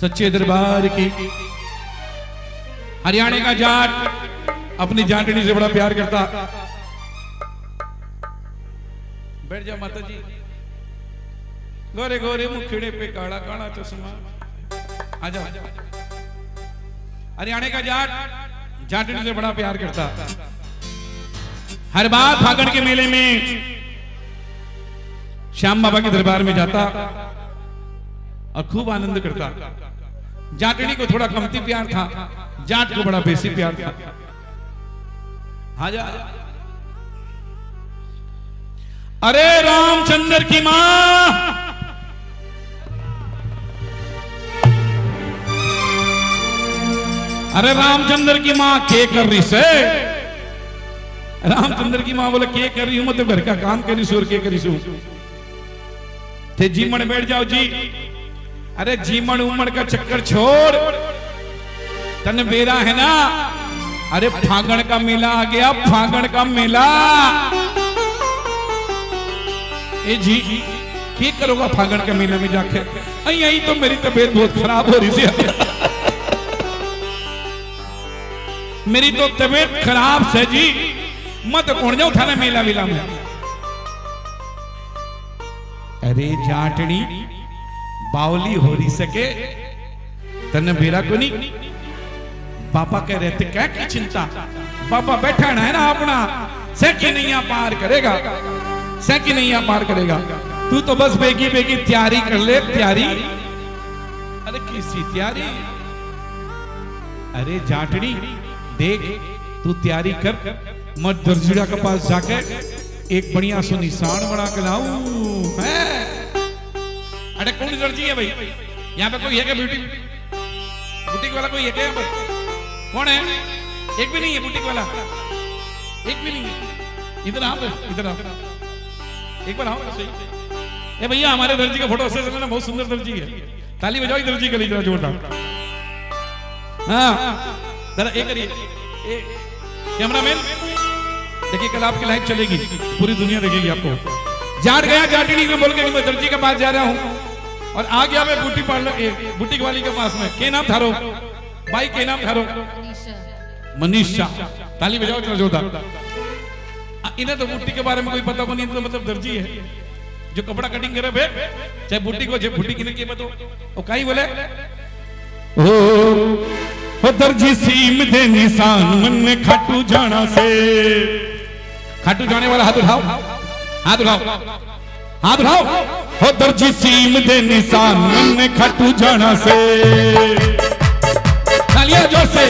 सच्चे दरबार की। हरियाणा का जाट अपनी जाटनी से बड़ा प्यार करता। बैठ जा माता जी। गोरे गोरे मुखड़े पे काला काला चश्मा। आजा। हरियाणा का जाट जाटनी से बड़ा प्यार करता। हर बार फागण के मेले में श्याम बाबा के दरबार में जाता और खूब आनंद करता। जाटनी को थोड़ा कमती प्यार था, जाट को बड़ा बेसी प्यार था। आजा। अरे रामचंद्र की मां, अरे रामचंद्र की मां के कर रही से? रामचंद्र की मां बोले के कर रही हूं, मतलब घर का काम करी सू और के करी सू। थे जीमण बैठ जाओ जी। अरे जीमण उमड़ का चक्कर छोड़, तन बेरा है ना। अरे फागण का मेला आ गया, फागण का मेला। ए जी क्या करोगा फागण के मेले में जाके? यही तो मेरी तबीयत बहुत खराब हो रही थी। मेरी तो तबीयत खराब से जी, मत कौन जाओ थाना मेला वेला में। अरे जाटनी बावली हो रही सके तन बेरा को नहीं। पापा कह रहे थे क्या की चिंता, पापा बैठा है ना अपना, सकी नहीं पार करेगा, सकी नहीं पार करेगा। तू तो बस बेगी बेगी तैयारी कर ले, तैयारी। अरे किसी तैयारी? अरे जाटनी देख तू तैयारी कर, मत दर्जीड़ा के पास जाके एक बढ़िया सो निशान बना के लाऊं। अरे कौन दर्जी है भाई? यहाँ पे कोई है क्या? ब्यूटी बुटीक वाला कोई है क्या? कौन है? एक भी नहीं है बुटीक वाला, एक भी नहीं है। इधर आओ, इधर आओ, एक बार आओ सही। ए भैया हमारे दर्जी का फोटो से ना, बहुत सुंदर दर्जी है। ताली बजाओ दर्जी के लिए जरा जोरदार। हाँ जरा एक करिए। कैमरामैन देखिए, कल आपकी लाइव चलेगी, पूरी दुनिया देखेगी आपको। जाट गया जाटनी को बोल के मैं दर्जी के पास जा रहा हूँ और आ गया मैं ब्यूटी पार्लर बुटीक वाली के पास में। के नाम थारो भाई? के नाम थारो? मनीषा। ताली बजाओ जोरदार। इन्हें तो बुटीक के बारे में कोई पता को नहीं, तो मतलब दर्जी है जो कपड़ा कटिंग करे बे, चाहे बुटीक हो चाहे बुटीक इन्हें के बताओ। वो काई बोले ओ दर्जी सीम दे निशान मन में खाटू जाना से। खाटू जाने वाला हाथ उठाओ, हाथ उठाओ, हाथ उठाओ। हो दर्जी सीम दे निशान मन में खाटू जाना से। तालियां जोर से।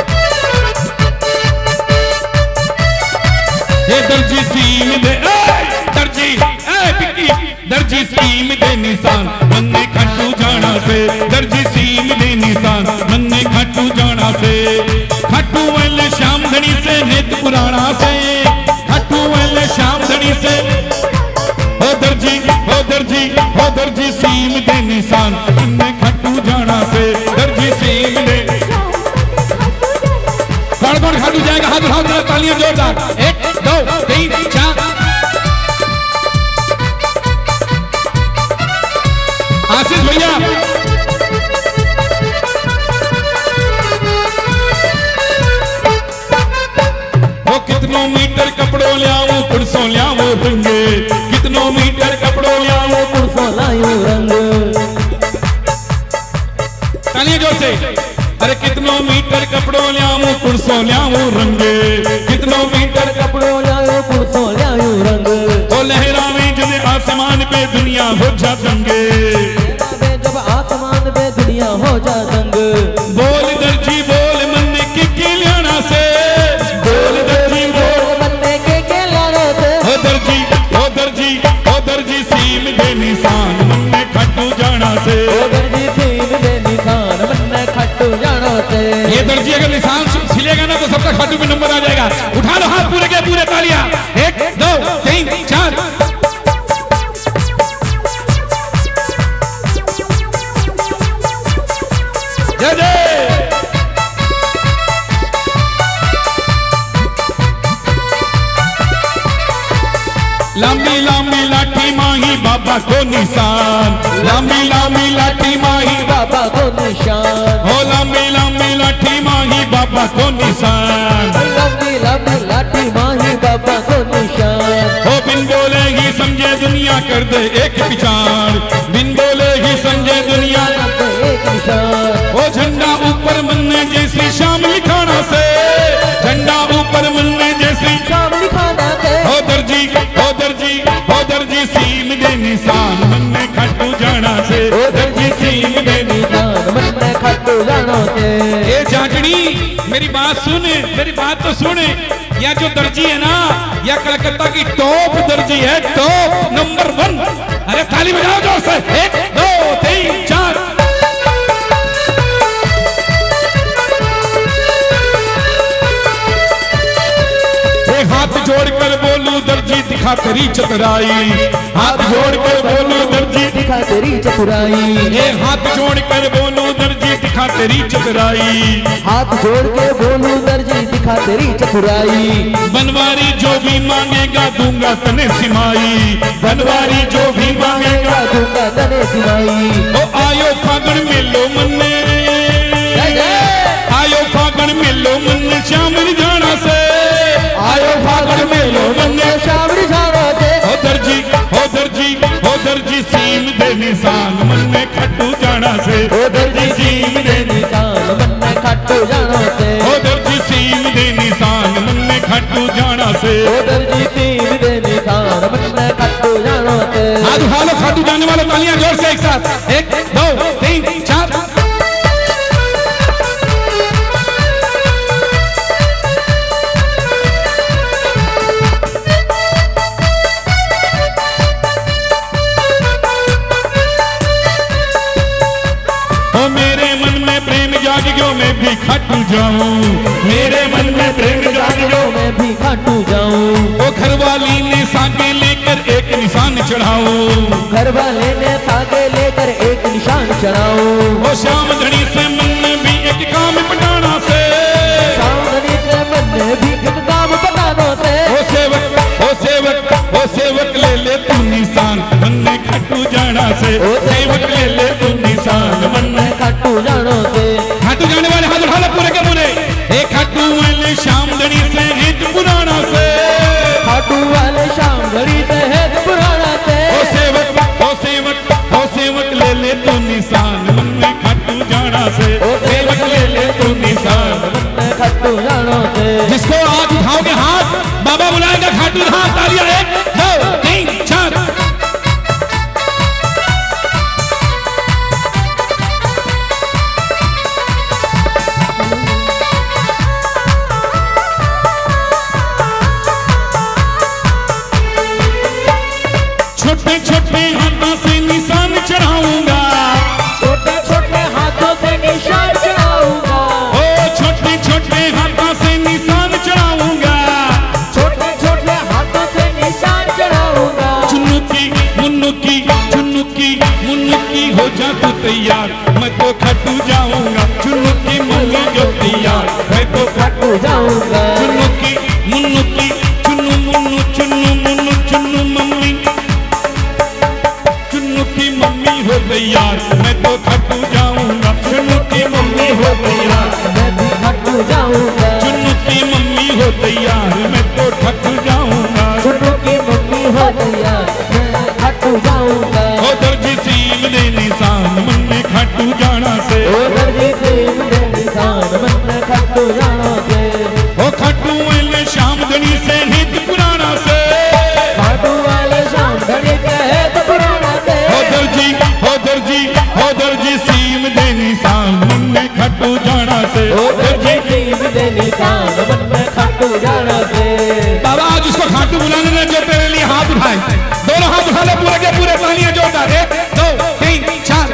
ये दर्जी सीम दे दर्जी पिक्की, दर्जी सीम दे निशान मन में खाटू जाना से। दर्जी सीम दे निशान मन में खाटू जाना से। खाटू वाले श्याम धनी से नित पुराना से। खाटू वाले श्याम धनी से। हो दर्जी, हो दर्जी, हो दर्जी सीम दे निशान मन में खाटू जाना से। दर्जी सीम दे। कौन कौन खाटू जाएगा? हाथ उठाओ, तालियां जोरदार। 1 2 3 4। आशीष भैया वो कितनों मीटर कपड़ों लियाऊं पुरसों लियाऊं रंग। कितनों मीटर कपड़ों लियाऊं पुरसों लाऊं रंग। तालियां जोर से। अरे कितनों मीटर कपड़ों लियाऊं पुरसों लियाऊं रंग। कितनों मीटर कपड़ों लियाऊं पुरसों लियाऊं रंग। तो लहरावे जब आसमान पे दुनिया हो जा दंगे। जब आसमान पे दुनिया हो जा दंग। बोल दर्जी बोल मन के लियाना से। बोल दर्जी बोल मन के लियाना से। हो दर्जी, हो दर्जी, हो दर्जी सीम दे निशान मन में खाटू जाना से। हो दर्जी सीम दे निशान मन में खाटू जाना से। ये दर्जी अगर निशान छिलेगा ना तो सबका खाटू पे नंबर आ जाएगा। उठा लो हाथ पूरे के पूरे, तालियां। 1 2 3 4। जय जय। लंबी लंबी लाठी माही बाबा को निशान, लंबी लंबी लाठी माही बाबा को निशान, हो लंबी लंबी लाठी माही बाबा को निशान, लंबी लंबी लाठी माही बाबा को निशान। हो बिन बोले ही समझे दुनिया कर दे एक पिछाड़, बिन बोले ही समझे दुनिया कर दे एक निशान। ओ झंडा ऊपर मनने जैसी शाम लिखाना से, झंडा ऊपर मनने जैसी शाम लिखाना से, हो दर्जी हो दर्जी हो दर्जी सीम दे निशान मनने खट्टू जाना से, ओ दर्जी सीम दे निशान मनने खट्टू जाना से। ये झांकड़ी मेरी बात सुने, मेरी बात तो सुने, या जो दर्जी है ना या कलकत्ता की टॉप दर्जी है, टॉप नंबर 1। अरे ताली बजाओ जोर से, 1 2 3 4। हाथ जोड़कर बोलूं दर्जी दिखा तेरी चतुराई, हाथ जोड़कर बोलूं दर्जी दिखा तेरी चतुराई, ये हाथ जोड़कर बोलूं दर्जी दिखा तेरी चतुराई, हाथ जोड़ के बोलूं दर्जी दिखा तेरी चतुराई। बनवारी जो भी मांगेगा दूंगा तने सिमाई, बनवारी जो भी मांगेगा दूंगा तने सिमाई। ओ आयो फागण मेलो मन्ने, आयो फागण मेलो मन्ने श्याम जाना से, आयो फागण मेलो मन्ने श्याम जाना से। हो दर्जी हो दर्जी हो दर्जी सीम दे निशान मन्ने खट्टू जाना से, ओ दर्जी सीम दे निशान मन्ने खट्टू जाना से, हो दर्जी सीम दे निशान मन्ने खट्टू जाना से, ओ दर्जी सीम दे निशान मन्ने खट्टू जाना से। हाथ उठा लो खट्टू जाने वाले, तालियां जोर से एक साथ, 1 2 3 4। मैं भी खट्टू जाऊं, मेरे मन में प्रेम जागो मैं भी खट्टू जाऊं। ओ घरवाली ने सागे लेकर एक निशान चढ़ाऊं, घरवाले ने सागे लेकर एक निशान चढ़ाऊं। ओ श्याम धनी से मन में भी एक काम पटाना से, श्याम धनी से मन में भी एक काम पटाना से। ओ सेवक ओ सेवक ओ सेवक ले ले तू निशान मन में खट्टू जाना से, ओ सेवक ले ले तू निशान मन में खट्टू जाना से। खाटू जाने वाले हाथ उठा लो पूरे के पूरे, एक खाटू वाले श्याम धनी से हित पुराना से, खाटू वाले श्याम धनी से हित पुराना से। ओ सेवक ओ सेवक ओ सेवक ले ले तू निशान मन में खाटू जाना से, ओ सेवक ले ले तू निशान मन में खट्टू जाना से। जिसको आज उठाओगे हाथ बाबा बुलाएगा खाटू हाथ, तालियां 1 2 3 4। छोटे छोटे हाथों से निशान चढ़ाऊंगा, छोटे छोटे हाथों से निशान चढ़ाऊंगा, ओ छोटे छोटे हाथों से निशान चढ़ाऊंगा, छोटे छोटे हाथों से निशान चढ़ाऊंगा। चुन्नुकी मुन्नुकी चुन्नुकी मुन्नुकी हो जा तू तैयार, मैं तो खट्टू जाऊंगा, चुन्नुकी मम्मी जो तैयार, मैं तो खट्टू जाऊंगा। चुन्नुकी मुन्नुकी चुन्नु मुन्नु चुन्नु मुन्नु चुन्नु मम्मी, चुन्नु की मम्मी हो तैयार, मैं तो खट्टू जाऊंगा, चुन्नु की मम्मी हो तैयार, मैं भी खट्टू जाऊंगा। चुन्नु की मम्मी हो तैयार, मैं तो खट्टू जाऊंगा, चुन्नू की मम्मी हो तैयार, मैं खट्टू जाऊंगा। ओ दर्जी सीम दे निशान मन में खट्टू जाना से, ओ दर्जी सीम दे निशान मन में खट्टू जाना से। ओ खट्टू वाले श्याम धनी से हित पुराना से, खाटू वाले श्याम धनी से हित पुराना से। ओ दर्जी ओ दर्जी ओ दर्जी सीम दे निशान मन में खट्टू जाना से, ओ दर्जी सीम दे निशान मन में खट्टू जाना से। बाबा आज उसको खाटू बुलाने ने जो तेरे लिए हाथ उठाए, दोनों हाथ उठा लो पूरे के पूरे, तालियां जोरदार, 1 2 3 4।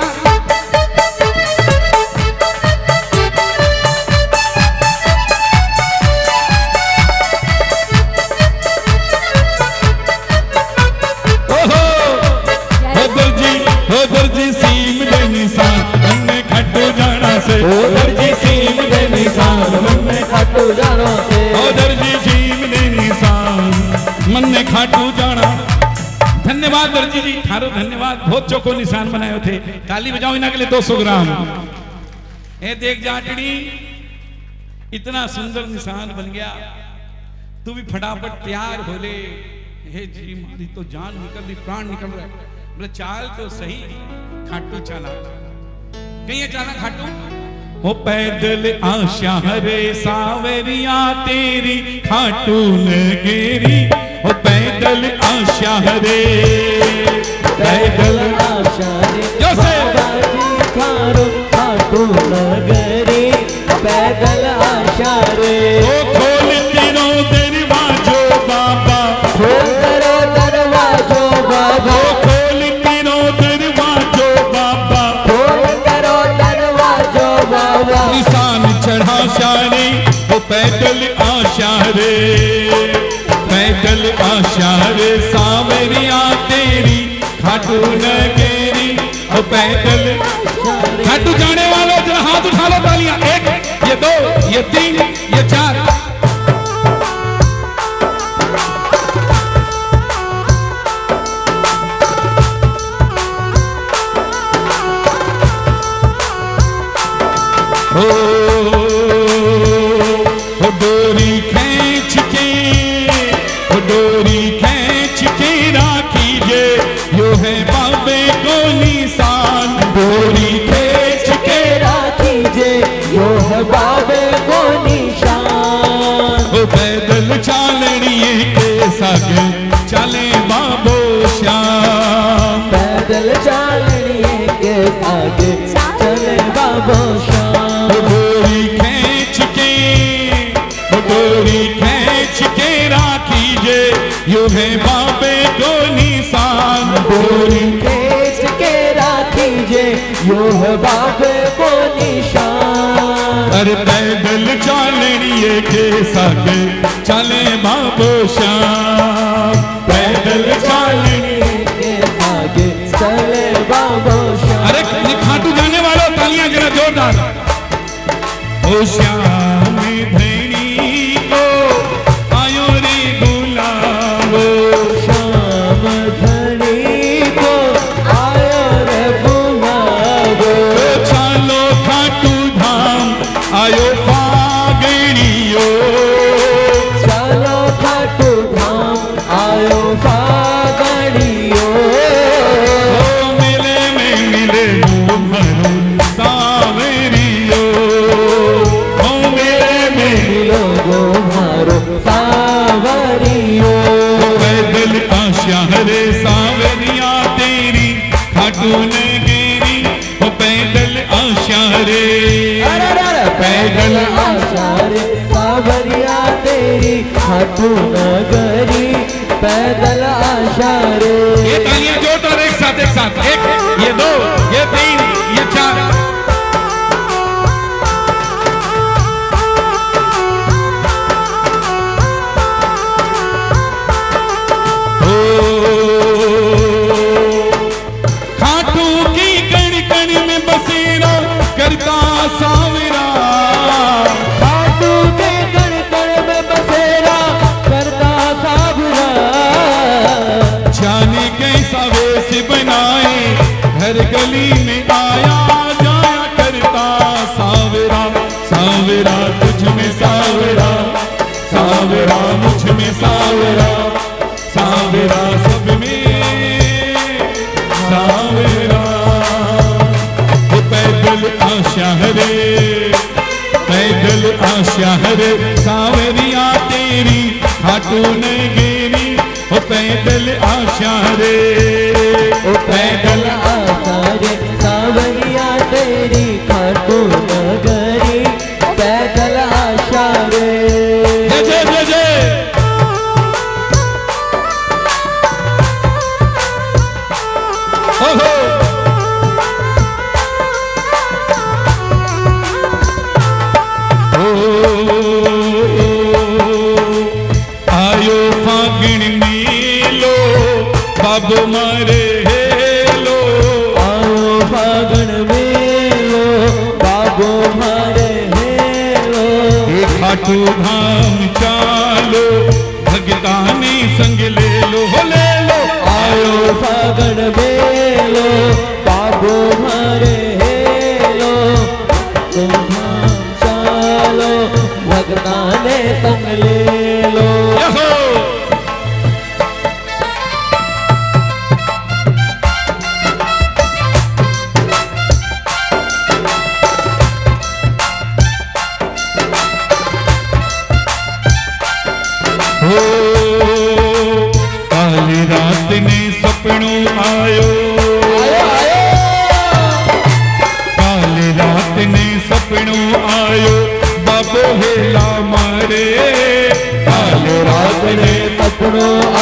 हो दर्जी सीम दे निशान मन में खट्टू जाना से, ओ दर्जी सीम दे निशान मन में खट्टू जाना से। ओ दर्जी सीम दे निशान मन में खाटू जाना। धन्यवाद दर्जी जी, थारो धन्यवाद, बहुत चौको निशान बनाए थे। ताली बजाओ इना के लिए 200 ग्राम। ए देख जाटनी, इतना सुंदर निशान बन गया, तू भी फटाफट तैयार हो ले। हे जी मारी तो जान निकल रही, प्राण निकल रहा है। बोले चाल तो सही, खाटू चाला कहीं है, चाला खाटू। ओ पैदल आशा रे सावरिया तेरी खाटू नगेरी, ओ पैदल आशा रे, पैदल आशा रे जो से खारो खाटू नगरी, पैदल आशा रे। ओ खोल तीनों दरवाजो बाबा, खोल करो दरवाजो बाबा, खोल तीनों दरवाजो बाबा, खोल करो दरवाजो बाबा। निशान चढ़ा शारे, ओ पैदल आशा रे, पैदल आशा रे सावरिया तेरी खाटू नगरी, ओ पैदल। खाटू जाने वालों जरा हाथ उठा लो, तालियां। एक, ये दो, ये तीन, ये चार। ओ डोरी खींच के, ओ डोरी खींच के राखीजे, यो है बाबे को निशान। डोरी खींच के राखीजे, यो है बाबे को निशान। ओ पैदल चालनिए के सागे चले बाबो श्याम, पैदल चालनिए के सागे चले बाबो श्याम। डोरी खींच के, डोरी खींच के राखीजे, यो है बाबे को निशान। डोरी खींच के राखीजे, यो है बाबे को निशान। अरे पैदल चालनिए के सागे चले बाबो श्याम, पैदल चालनिए के सागे चले बाबो श्याम। अरे खाटू जाने वालों तालियां जरा जोरदार। ओ श्याम धनी को आयो रे बुलावो, श्याम धनी को आयो रे बुलावो। चालो खाटू धाम आयो फागणियो, चलो खाटू धाम आयो फागणियो। ओ मिले में मिले वो भरो सावरियो, ओ मिले में मिलो गो मारो सावरियो। पैदल आशा रे सावरिया तेरी खाटू नगरी, ओ पैदल आशा रे, पैदल आशा रे सावरिया तेरी खाटू नगरी, पैदल आशा रे। ये तालियां जोरदार एक साथ, एक साथ। एक, ये दो, ये तीन, ये चार। खाटू की कण कण में बसेरा करता सावरा, खाटू के कण कण में बसेरा करता सावरा। जाने कैसा वेश बनाए हर गली में आया जाया करता सावरा। सावरा तुझ में सावरा, सावरा मुझ में सावरा, सावरा सब में सावरा। ओ पैदल आशा रे, पैदल आशा रे सावरिया तेरी खाटू नगरी, ओ पैदल आशा रे, ओ पैदल आशा रे सावरिया तेरी खाटू नगरी, पैदल आशा रे। जय जय जय जय। ओहो आयो फागण मेलो बाबू मारे हेलो, आओ फागण मेलो बाबो मारे हेलो। खाटू धाम चालो भगतानी संग ले लो, हो ले लो। आयो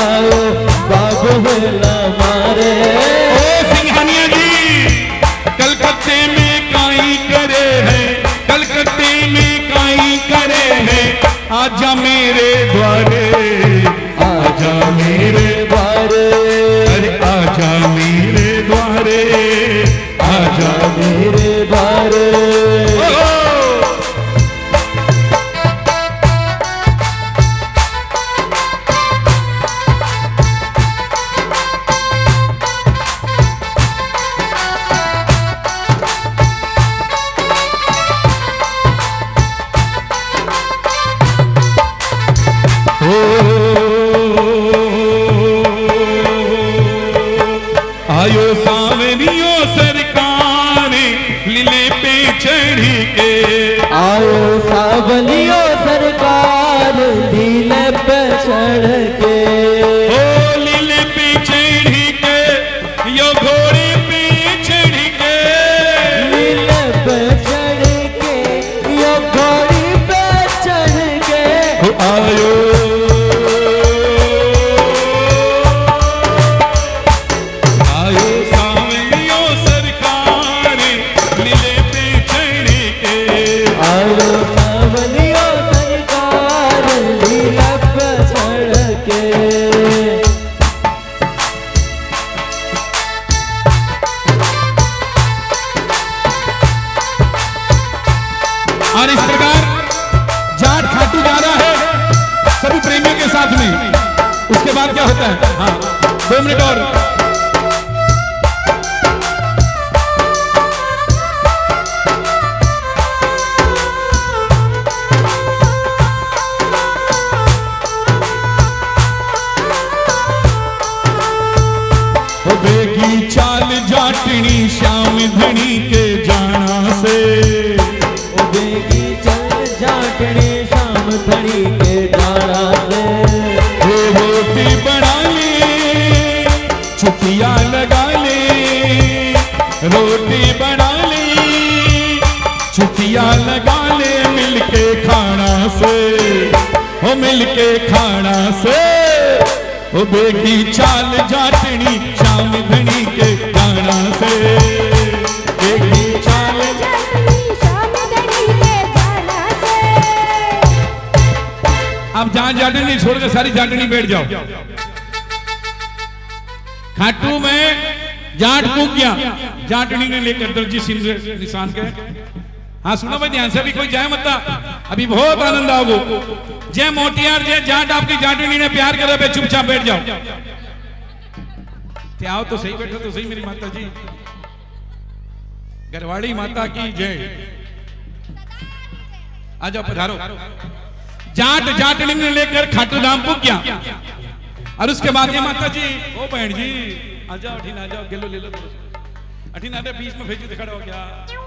आओ बाबू बेला मारे। ओ सिंघानिया जी कलकत्ते में काई करे है, कलकत्ते में काई करे है, आजा मेरे द्वारे, आजा मेरे द्वारे, अरे आजा मेरे द्वारे, आजा मेरे द्वारे। आयो सावरियो सरकार लीले पे चढ़ी के, आओ सावलियो सरकार लीले पे चढ़ के, ओ लीले पे चढ़ी के, यो घोड़े पे चढ़ी के, लीले पे चढ़ के, यो घोड़ी पे चढ़ के, आयो और इस प्रकार जाट खाटू जा रहा है सभी प्रेमियों के साथ में। उसके बाद क्या होता है? हाँ 2 मिनट और। बेगी चाल जाटनी श्याम धनी के जाना से, बेगी चल जाटने शाम धनी के जाना से, रोटी बना ले छुट्टियां लगा ले, रोटी बना ले छुट्टियां लगा ले, मिलके खाना से, ओ मिलके खाना से, ओ बेगी चाल जाटनी श्याम धनी के जाना से, बेगी चाल अब जहां जाटनी छोड़कर सारी जाटनी बैठ जाओ। खाटू में जाट कूद गया, जाटनी ने लेकर दर्जी सिंह निशान के। हाँ सुनो भाई ध्यान से, भी कोई जाए मत, अभी बहुत आनंद आओगे। जय मोटियार जय जाट आपकी जाटनी ने प्यार करे पे चुपचाप बैठ जाओ। आओ तो सही, बैठो तो सही मेरी माता जी। गरवाड़ी माता की जय। आ जाओ पधारो। जाट जाटनी ने लेकर खाटू धाम को किया और उसके बाद ये माता जी ओ बहन जी आ जाओ, अठीन आ जाओ, गेलो ले लो, अठीन आते बीच में भेजी खड़ा हो गया।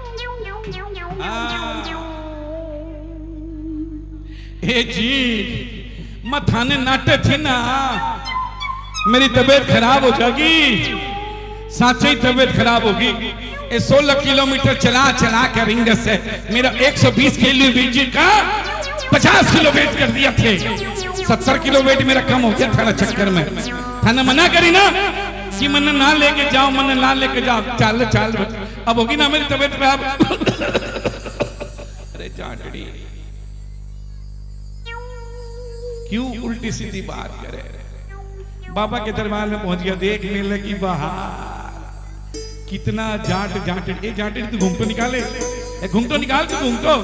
ए जी मथाने नाटे थी ना, मेरी तबीयत खराब हो जाएगी, साथ ही तबीयत खराब होगी। 16 किलोमीटर चला चला कर रिंग से मेरा 120 किलो वेट का 50 किलो वेट कर दिया थे। 70 किलो वेट मेरा कम हो गया था चक्कर में। थाना मना करी ना कि मन ना लेके जाओ, मन ना लेके जाओ, चाल चाल अब होगी ना मेरी तबीयत खराब। अरे जाटड़ी क्यों उल्टी सीधी बात करे। बाबा के दरबार में पहुंच गया, देखने लगी बाहर कितना जाट जाट। ए जाट तू घूमतो निकाले, घूमतो निकाल तू घूमतो।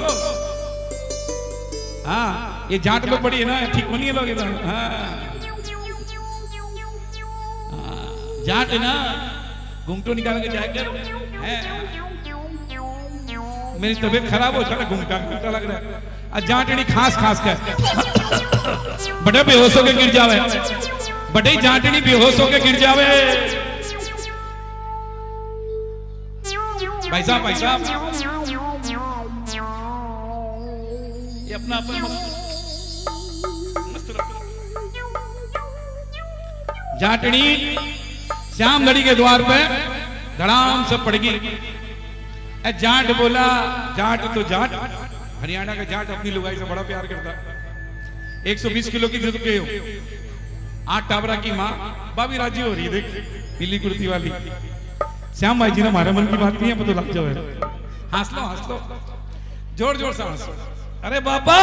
हाँ ये जाट लोग बड़ी है ना, ठीक नहीं है लोग। हाँ जाट है ना, घूमतो निकाल के जाकर मेरी तबीयत खराब हो चला, घूमता घूमता लग रहा है। आज जाटनी खास खास कर बड़े बेहोश होकर गिर जावे, बड़े जाटनी बेहोश होकर गिर जावे। भाई साहब ये अपना अपन मस्त रखो। जाटनी श्याम गढ़ी के द्वार पे धड़ाम से पड़ गई। जाट बोला, जाट तो जाट, हरियाणा का जाट अपनी लुगाई से बड़ा प्यार करता। 120 किलो की जो के हो 8 टाबरा की माँ भाभी राजी हो रही है, देख पीली कुर्ती वाली। श्याम भाई जी ने हमारे मन की बात नहीं है, पता लग जाओ। हंस लो जोर जोर से हंसो। अरे बाबा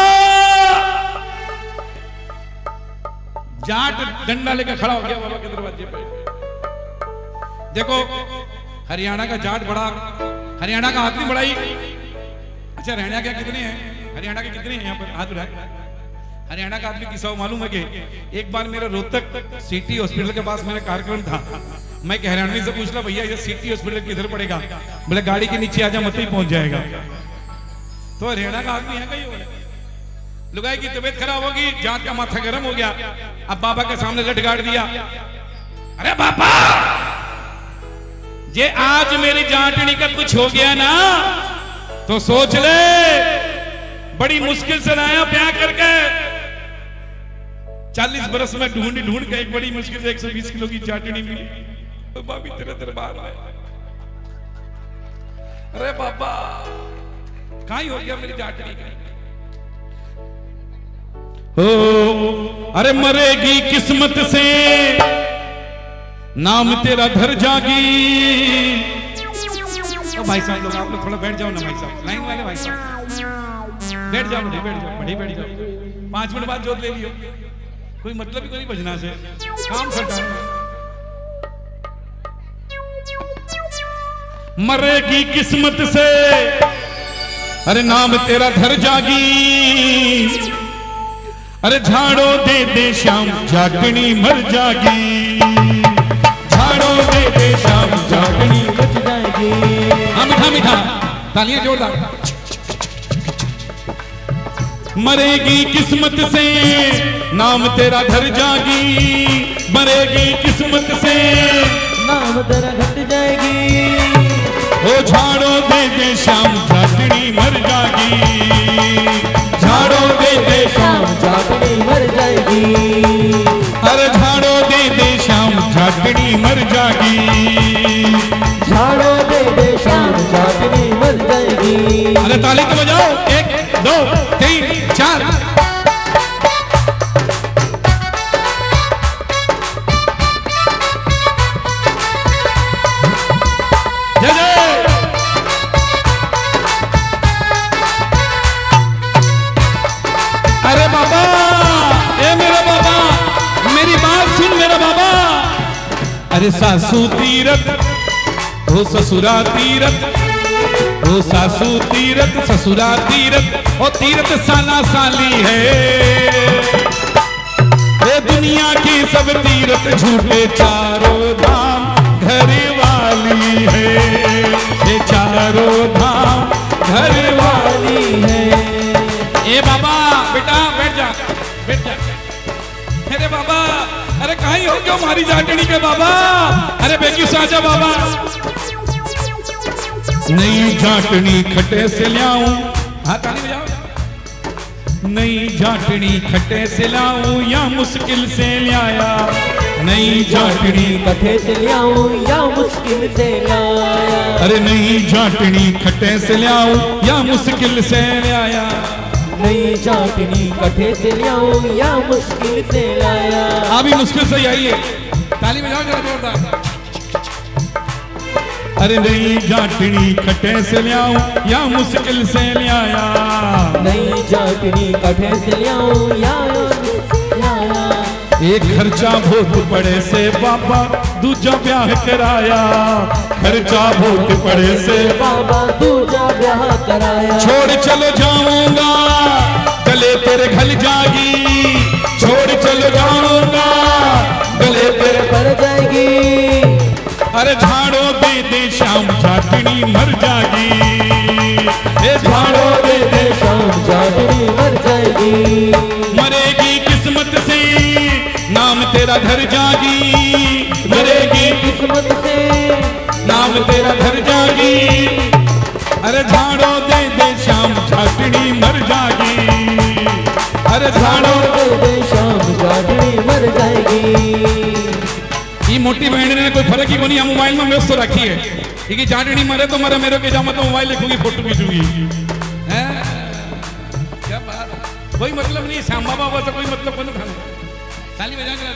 जाट डंडा लेकर खड़ा हो गया बाबा के दरवाजे पे। देखो हरियाणा का जाट बड़ा, हरियाणा का आदमी बड़ा ही। अच्छा हरियाणा के कितने हैं, हरियाणा के कितने हैं यहाँ पर हाथ उठाए। हरियाणा का आदमी किसा मालूम है कि एक बार मेरा रोहतक सिटी हॉस्पिटल के पास मेरा कार्यक्रम था। मैं हरियाणवी से पूछ ला भैया ये सिटी हॉस्पिटल किधर पड़ेगा, बोले गाड़ी के नीचे आजा मत ही पहुंच जाएगा। तो हरियाणा का आदमी है कहीं लुगाई की तबीयत खराब होगी, जात का माथा गर्म हो गया, अब बाबा के सामने लट गाड़ दिया। अरे बाबा जे आज मेरी जाटनी का कुछ हो गया ना तो सोच ले बड़ी मुश्किल से लाया ब्याह करके। 40 बरस में ढूंढ के एक बड़ी मुश्किल से 120 किलो की जाटनी मिली। तो बाबी तेरे दरबार में। अरे बाबा कहाँ हो गया मेरी जाटनी का। ओ अरे मरेगी किस्मत से नाम तेरा धर जागी। तो भाई साहब लोग आप लोग थोड़ा बैठ जाओ ना भाई साहब, लाइन वाले भाई साहब बैठ जाओ, बैठ जाओ 5 मिनट बाद जोत ले लियो, कोई मतलब ही कोई नहीं बजना से काम करता। मरेगी किस्मत से अरे नाम तेरा धर जागी। अरे झाड़ो दे दे श्याम जाटनी मर जागी, झाड़ो दे दे श्याम जाटनी मर जाएगी। हाँ मीठा मीठा तालियां जोरदार। मरेगी किस्मत से नाम तेरा घर जागी, मरेगी किस्मत से नाम तेरा घट जाएगी। ओ झाड़ो दे दे श्याम जाटनी मर जागी, झाड़ो दे दे श्याम जाटनी मर जाएगी। अरे झाड़ो दे दे श्याम जाटनी मर जागी, झाड़ो दे दे श्याम जाटनी मर जाएगी। अरे ताली तो बजाओ 1 2 3 4। जय जय। अरे बाबा ए मेरा बाबा मेरी बात सुन मेरा बाबा। अरे सासू तीरथ हो ससुरा तीरथ, हो सासू तीरथ ससुरा तीरथ और तीरथ साला साली है। ये दुनिया की सब तीरथ झूठे चारों धाम घर वाली है, ये चारों धाम घर वाली है। ए बाबा बेटा बैठ जा बैठ जा। अरे बाबा अरे कहीं हो गया हमारी जाटनी के बाबा। अरे बेकी साजा बाबा। नई जाटनी खटे से लाऊं, हाँ ताली बजाओ। नई जाटनी खटे से लाऊं या मुश्किल से लाया, नई जाटनी खटे से लाऊं या मुश्किल से लाया। अरे नई जाटनी खटे से लाऊं या मुश्किल से लाया, नई जाटनी कटे से लाऊं या मुश्किल से लाया। अभी मुश्किल से आई है, ताली बजाओ जरा जोरदार। अरे नई जाटनी खटे से लाऊं या मुश्किल से लाया, नई जाटनी कटे से लाऊं या लाया। एक खर्चा बहुत पड़े से बाबा दूजा ब्याह कराया, खर्चा बहुत पड़े से बाबा दूजा ब्याह कराया। छोड़ चलो जाऊंगा गले तेरे घल जागी, छोड़ चलो जाऊंगा गले तेरे पर जाएगी। अरे झाड़ो दे दे श्याम जाटनी मर जागी, ए झाड़ो दे दे श्याम जाटनी मर जाएगी। मरेगी किस्मत से नाम तेरा धर जागी, मरेगी किस्मत से नाम तेरा धर जागी। अरे झाड़ो दे दे श्याम जाटनी मर जागी, अरे झाड़ो दे दे श्याम जाटनी मर जाएगी। ये मोटी बहन ने कोई फर्क ही को नहीं, मोबाइल में व्यस्त रखी है कि जाटनी मरे तो मरे, मेरे के जामा तो मोबाइल लिखूंगी फोटो खींचूंगी। क्या बात, कोई मतलब नहीं, श्याम बाबा से कोई मतलब नहीं था। ताली बजा के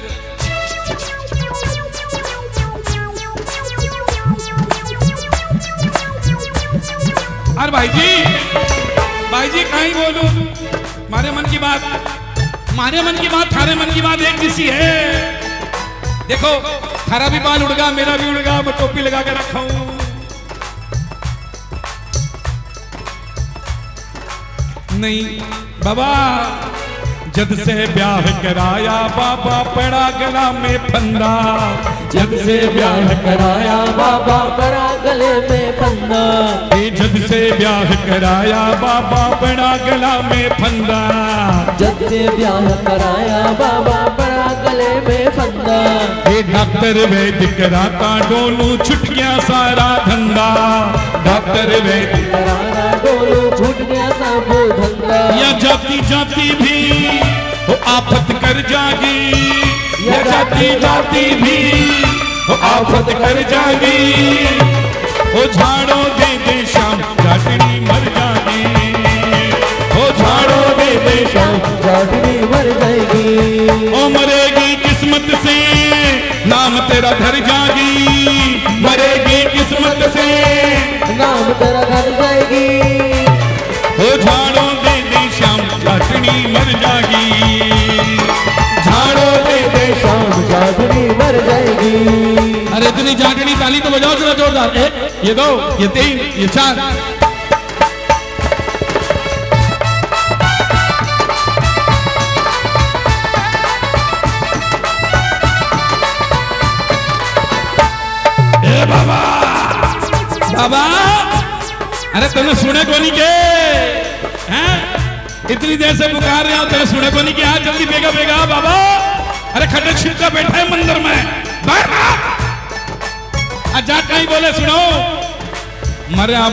अरे भाई जी कहीं बोलूं मारे मन की बात थारे मन की बात एक जैसी है। देखो थारा भी बाल उड़गा मेरा भी उड़गा, मैं टोपी लगा के रखा हूं। नहीं बाबा जब से ब्याह कराया बाबा पड़ा गला में फंदा, जब से ब्याह कराया बाबा पड़ा गले में फंदा, जब से ब्याह कराया बाबा पड़ा गला में फंदा, जब से ब्याह कराया बाबा पड़ा गले में फंदा। ये डॉक्टर वैद्य कराता डोलू छुट गया सारा धंधा, डॉक्टर वैद्य कराना डोलू छूट गया सब धंधा। या जाती जाती भी वो आफत कर जागी, या जाती जाती भी वो आफत कर जागी। वो झाड़ो दे दे शाम जाटनी मर जागी, वो झाड़ो दे दे शाम जाटनी मर जाएगी। ओ मरेगी किस्मत से नाम तेरा घर जागी, मरेगी किस्मत से नाम तेरा घर जाएगी। वो झाड़ो दे दे शाम जाटनी मर जागी, झाड़ो दे दे शाम जाटनी मर जाएगी। अरे इतनी जाटनी ताली तो बजाओ जरा जोरदार। एक ये दो ये तीन ये चार। ए बाबा बाबा अरे तुमने सुने को नहीं के हैं? इतनी देर से पुकार रहे हो तेरे सुने को नहीं किया, जल्दी बेगा बेगा बाबा। अरे खड्डे छिपका बैठा है मंदिर में जाट नहीं बोले सुनो। मर्या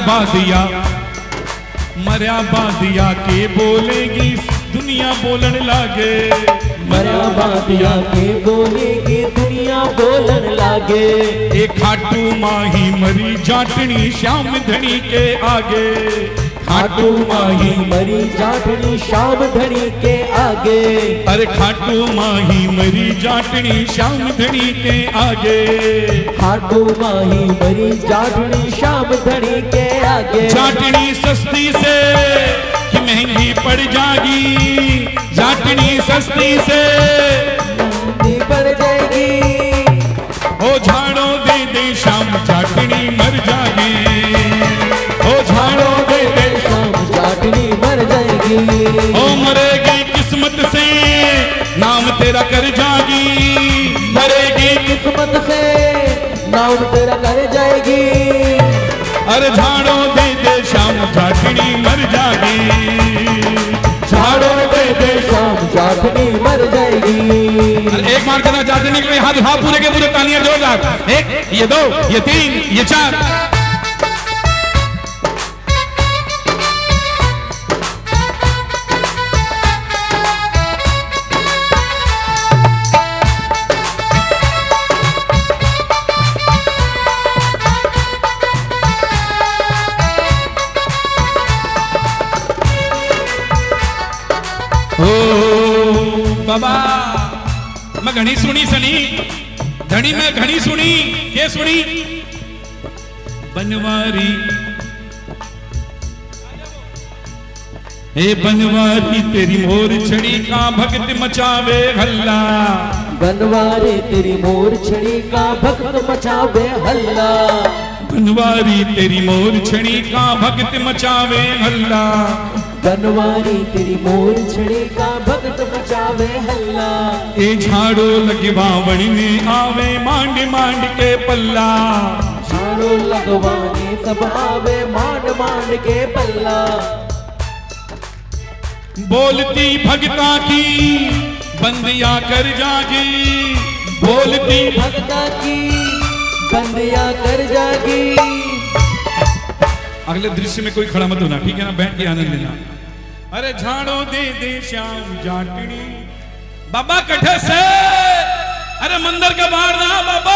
बादिया के बोलेगी दुनिया बोलन लागे, मर्या बादिया के बोलेगी दुनिया बोलन लागे। एक खाटू माही मरी जाटनी श्याम धनी के आगे, खाटू माही मरी जाटनी श्याम धनी के आगे। अरे खाटू माही मरी जाटनी श्याम धनी के आगे, खाटू माही मरी जाटनी श्याम धनी के आगे। जाटनी सस्ती से कि महंगी पड़ जाएगी, जाटनी सस्ती से महंगी पड़ जाएगी। ओ झाड़ो दे दे शाम जाटनी मर जाएगी, ओ झाड़ो दे दे शाम जाटनी मर जाएगी। ओ मरेगी किस्मत से नाम तेरा कर जाएगी, मरेगी किस्मत से नाम तेरा कर जाएगी। अरे झाड़ो दे दे शाम जाटनी मर जाएगी, झाड़ो दे दे शाम जाटनी मर जाएगी। अरे एक बार चला जाटनी के हाथ हाथ पूरे के पूरे तालियां जोरदार। एक ये दो ये तीन ये चार। बाबा मैं घनी सुनी सनी धनी में घनी सुनी के सुनी बनवारी हे बनवारी तेरी मोर छड़ी का भक्त मचावे हल्ला, बनवारी तेरी मोर छड़ी का भक्त मचावे हल्ला। बनवारी तेरी मोर छड़ी का भक्त मचावे हल्ला, बनवारी तेरी मोर छड़ी का भक्त मचावे हल्ला। ए झाड़ो लगवावणी में आवे मांड मांड के पल्ला, झाड़ो लगवाने सब आवे मांड मांड के पल्ला। बोलती भगता की बंदिया कर जागी, बोलती भगता की बंदिया कर जागी। अगले दृश्य में कोई खड़ा मत होना, ठीक है ना, बैठ के आनंद लेना। अरे झाड़ो दे दे श्याम जाटनी बाबा कठे से, अरे मंदिर के बाहर ना बाबा।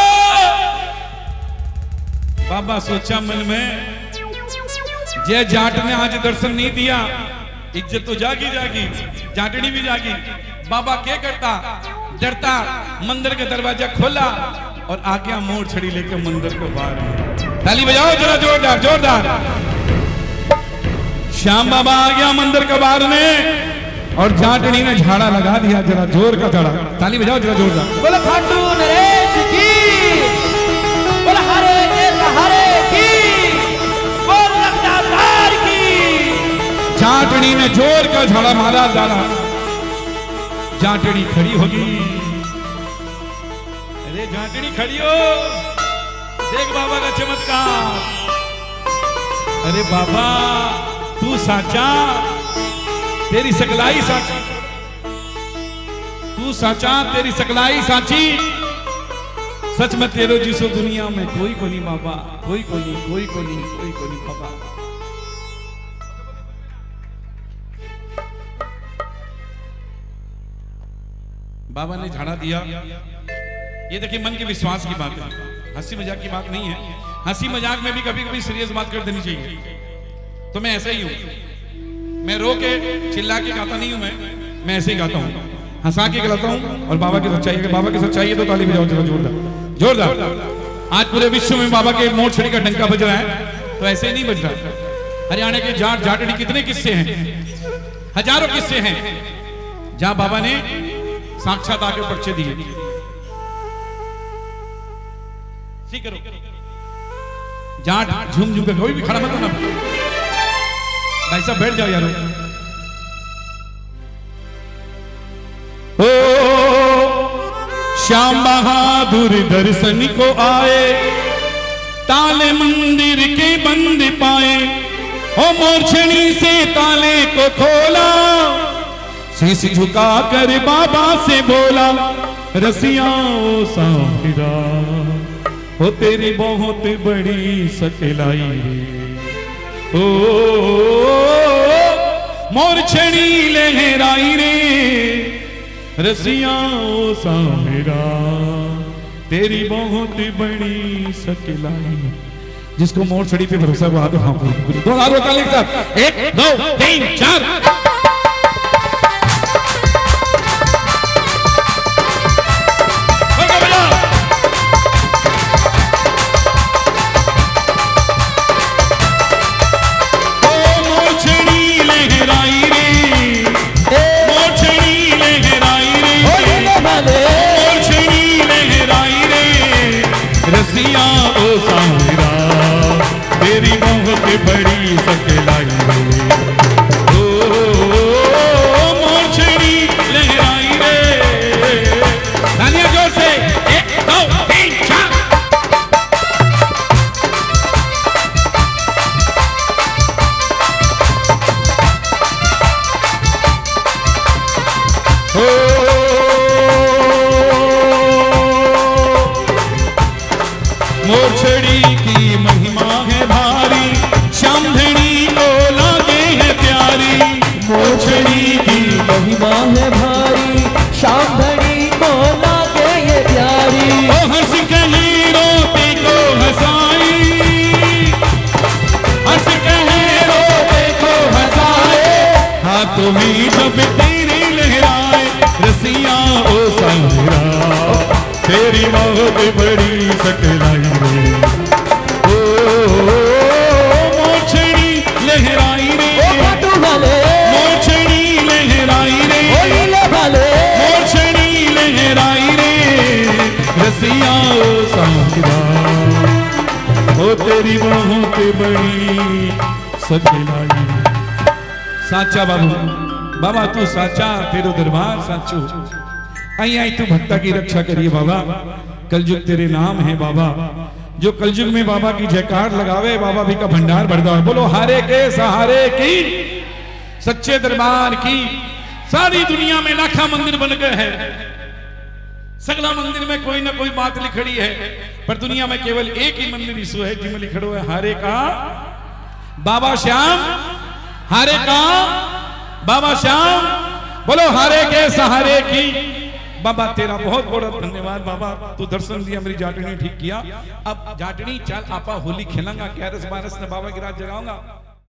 बाबा सोचा मन में जय जाट ने आज दर्शन नहीं दिया, इज्जत तो जागी जागी, जाटनी भी जागी। बाबा क्या करता डरता मंदिर का दरवाजा खोला और आज्ञा मोड़ छड़ी लेकर मंदिर को बाहर। ताली बजाओ जरा जोरदार जोरदार। श्याम बाबा आ गया मंदिर के बाहर में और जाटनी ने झाड़ा लगा दिया, जरा जोर का झाड़ा। ताली बजाओ जरा जोरदार। बोलो खाटू नरेश की, बोलो हरे के सहारे की, बोलो लखनऊ की। जाटनी ने जोर का झाड़ा मारा डाला, जाटनी खड़ी होगी। अरे जाटनी खड़ी हो, देख बाबा का चमत्कार। अरे बाबा तू साचा, तेरी सकलाई साची, तू साचा तेरी सकलाई साची। सच में तेरो जिसो दुनिया में कोई को नहीं बाबा, कोई को नहीं, कोई को नहीं, कोई को नहीं बाबा। बाबा ने झाड़ा दिया। ये देखिए मन के विश्वास की बात है, हंसी मजाक की बात नहीं है। हंसी मजाक में भी कभी कभी सीरियस बात कर देनी चाहिए। तो मैं ऐसा ही हूं, मैं रो के चिल्ला के गाता नहीं हूं, मैं ऐसे ही गाता हूं, हंसा के गाता हूं। और बाबा की सच्चाई है, बाबा की सच्चाई है तो ताली बजाओ जरा जोरदार जोरदार। आज पूरे विश्व में बाबा के मोड़ छड़ी का डंका बज रहा है, तो ऐसे ही नहीं बज रहा। हरियाणा के जाट जाटड़ी कितने किस्से हैं, हजारों किस्से हैं जहां बाबा ने साक्षात आके पर्चे दिए। ठीक करो जाट झूम झूम कर, कोई भी खड़ा मत होना भाई साहब, बैठ जाओ यार। ओ श्याम बहादुर दर्शन को आए, ताले मंदिर के बंद पाए। ओ मोरछड़ी से ताले को खोला, शीश झुका कर बाबा से बोला, रसिया ओ साहिरा हो तेरी बहुत बड़ी सकलाई रे। ओ मोरछड़ी लहराई रे, रसिया ओ साहिरा तेरी बहुत बड़ी सकलाई। जिसको मोरछड़ी पे भरोसा हुआ तो हाँ दो हाथ उठा लिखता, 1 2 3 4। रसिया ओ साहिरा तेरी बहुत बड़ी सकलाई रे। ओ मोरछड़ी लहराई रे। तालियां जोर से, 1 2 3 4। मोरछड़ी की महिमा है भारी, श्यामधनी को लागे है प्यारी। मोरछड़ी की महिमा है भारी, श्यामधनी को लागे है प्यारी। ओ हंस कहे रोते को हंसाई, हंस कहे रोते को हंसाए। हाथों में जब तेरे लहराए, रसिया ओ साहिरा तेरी बहुत बड़ी सकलाई रे। ओ मोरछड़ी लहराई रे, मोरछड़ी लहराई रे, मोरछड़ी लहराई रे। रसिया ओ साहिरा ओ तेरी बहुत बड़ी सकलाई। साचा बाबू बाबा तू साचा, तेरो दरबार साचो। आई आई तू भक्ता की रक्षा करिए बाबा, कलयुग तेरे नाम है बाबा। जो कलयुग में बाबा की जयकार लगावे, बाबा भी का भंडार भर दो। बोलो हारे के सहारे की, सच्चे दरबार की। सारी दुनिया में लाखा मंदिर बन गए हैं, सगला मंदिर में कोई ना कोई बात लिखड़ी है, पर दुनिया में केवल एक ही मंदिर ईसु है जिसमें लिखड़ो है हारे का बाबा श्याम, हारे का बाबा श्याम। बोलो हारे के सहारे की। बाबा तेरा बहुत बहुत धन्यवाद बाबा, तू दर्शन दिया, मेरी जाटनी ठीक किया। अब जाटनी चल आपा होली खेलांगा, 11 12 ने बाबा की रात जगाऊंगा।